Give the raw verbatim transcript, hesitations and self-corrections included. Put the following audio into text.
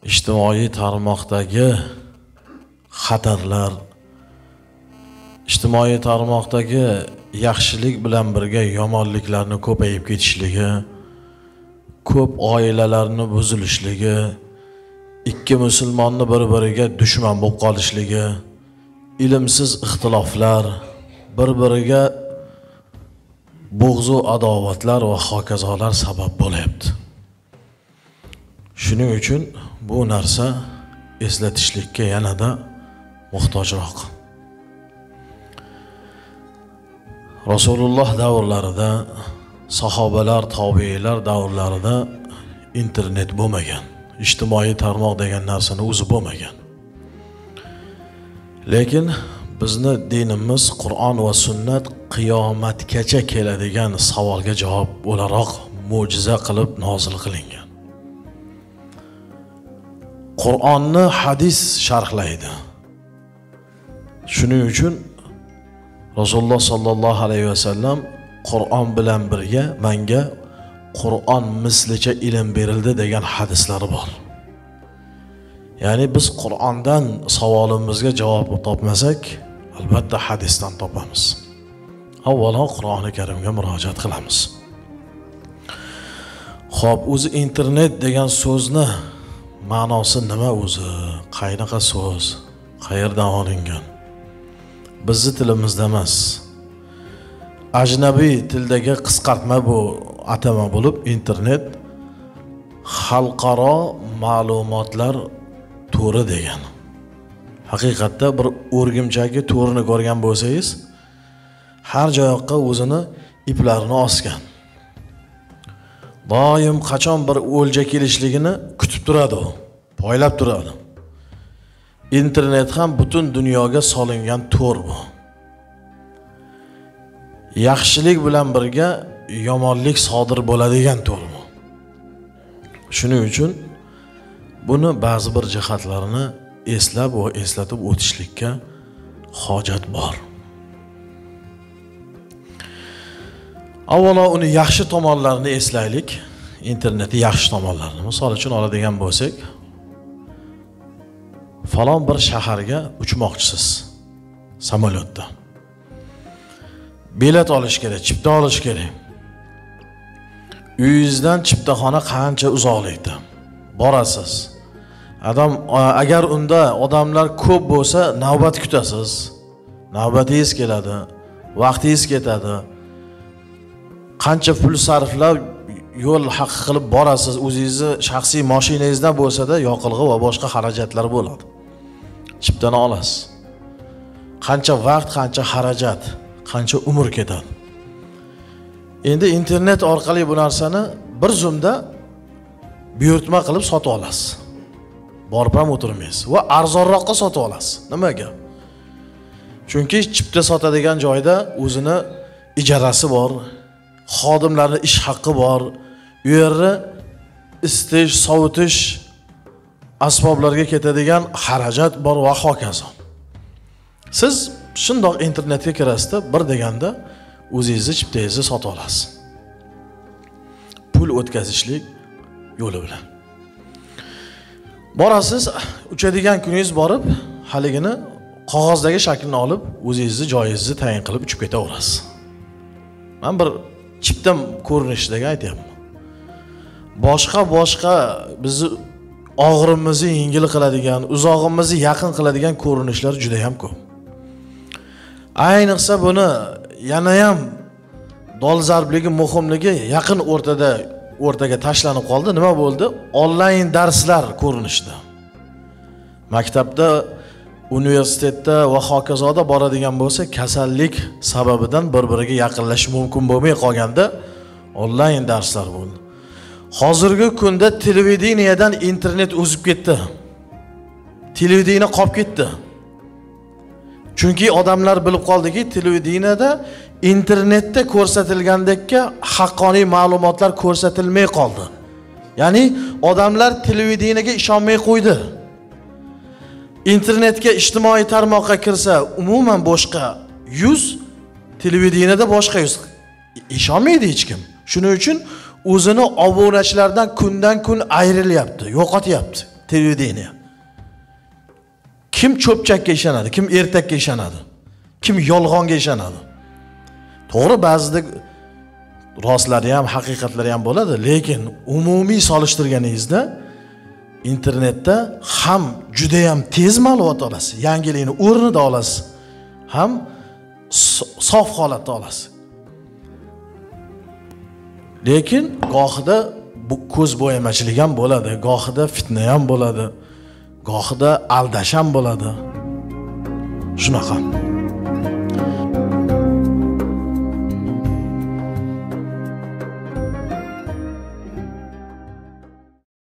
ijtimoiy tarmoqdagi xatarlar, ijtimoiy tarmoqdagi yaxshilik bilan birga yomonliklarni ko'payib ketishligi, ko'p oilalarning buzilishligi, ikki musulmonni bir-biriga dushman bo'lib qolishligi, ilmsiz ixtiloflar, bir-biriga bo'g'zu adovatlar va hokazolar sabab bo'lyapti. Shuning uchun bu narsa eslatishlikka yanada muhtojroq. Rasululloh davrlarida, sahobalar, tobiinlar davrlarida internet bo'lmagan, ijtimoiy tarmoq degan narsani o'zi bo'lmagan. Lekin bizni dinimiz Qur'on va sunnat qiyomatgacha keladigan savolga javob o'laroq mo'jiza qilib nozil qilingan. Qur'onni hadis sharhlaydi. Shuning uchun Rasululloh sallallohu alayhi vasallam Qur'on bilan birga menga Qur'on mislicha ilm berildi degan hadislari bor. Ya'ni biz Qur'ondan savolimizga javob topmasak, albatta hadisdan topamiz. Avvalo Qur'oni Karimga murojaat qilamiz. Xo'p, o'zi internet degan so'zni ma'nosi nima o'zi? Qaynaqa so'z? Qayerdan olingan? Bizning tilimizda emas. Ajnabiy tildagi qisqartma bu atama bo'lib, internet xalqaro ma'lumotlar to'ri degan. Haqiqatda bir o'rgimchagi to'rini ko'rgan bo'lsangiz, har joyga o'zini iplarini osgan. Doim qachon bir o'lja kelishligini kutib turadi u, poylab turadi. Internet ham butun dunyoga solingan to'r bu. Yaxshilik bilan birga yomonlik sodir bo'ladigan to'r bu. Shuning uchun buni ba'zi bir jihatlarini eslab va eslatib o'tishlikka hojat bor. Avvalo uni yaxshi tomonlarini eslaylik. Internetning yaxshi tomonlarini. Misol uchun oladigan bo'lsak, falon bir shaharga uchmoqchisiz samolyotda. Bilet olish kerak, chipta olish kerak. Uyingizdan chiptaxona qancha uzoqlikda? Borasiz. Adam agar unda odamlar ko'p bo'lsa, navbat kutasiz. Navbatingiz keladi, vaqtingiz ketadi. Qancha pul sarflab yo'l haq qilib borasiz, o'zingizni shaxsiy mashinangizda bo'lsa-da, yoqilg'i va boshqa xarajatlar bo'ladi. Chiptani olasiz. Qancha vaqt, qancha xarajat, qancha umr ketadi. Endi internet orqali bu narsani bir zumda buyurtma qilib sotib olasiz. Borib ham o'tirmaysiz va arzonroqqa sotib olasiz. Nimaga? Chunki chipta sotadigan joyda o'zini ijarasi bor, xodimlarning ish haqqi bor, u yerda isitish, sovutish asboblarga ketadigan xarajat bor va hokazo. Siz shundoq internetga kirasizda, bir deganda o'zingizni chiptangizni sotib olasiz. Pul o'tkazishlik yo'li bilan. Borasiz, uchadigan kuningiz borib, haligini qog'ozdagi shaklini olib, o'zingizni joyingizni tayin qilib uchib ketaverasiz. Men bir chipta ko'rinishidagi aytyapman. Boshqa boshqa bizni og'rimizni yengil qiladigan, uzog'imizni yaqin qiladigan ko'rinishlar juda ham ko'p. Ayniqsa buni yana ham dolzarbligi, muhimligi yaqin o'rtada o'rtaga tashlanib qoldi. Nima bo'ldi? Onlayn darslar ko'rinishda. Maktabda, universitetda va hokazoda boradigan bo'lsa, kasallik sababidan bir-biriga yaqinlashish mumkin bo'lmay qolganda onlayn darslar bo'ldi. Hozirgi kunda televideniyadan internet o'zib ketdi. Televideniya qolib ketdi. Chunki odamlar bilib qoldiki, televideniyada internetda ko'rsatilgandekka haqqoniy ma'lumotlar ko'rsatilmay qoldi. Ya'ni odamlar televideniyaga ishonmay qo'ydi. Internetga, ijtimoiy tarmoqqa kirsa, umuman boshqa yuz, televideniyada boshqa yuz. Ishonmaydi hech kim. Shuning uchun o'zini obunachilardan kundan kun ayrilyapti, yo'qotyapti. televideniya. Kim cho'pchakka ishonadi, kim ertakka ishonadi, kim yolg'onga ishonadi. To'g'ri, ba'zida rostlari ham, haqiqatlari ham bo'ladi, lekin umumiy solishtirganingizda internetda ham juda ham tez ma'lumot olasiz, yangilikni o'rnida olasiz, ham sof holatda olasiz. Lekin gohida bu ko'z bo'yamachilik ham bo'ladi, gohida fitna ham bo'ladi, gohida aldash ham bo'ladi. Shunaqa.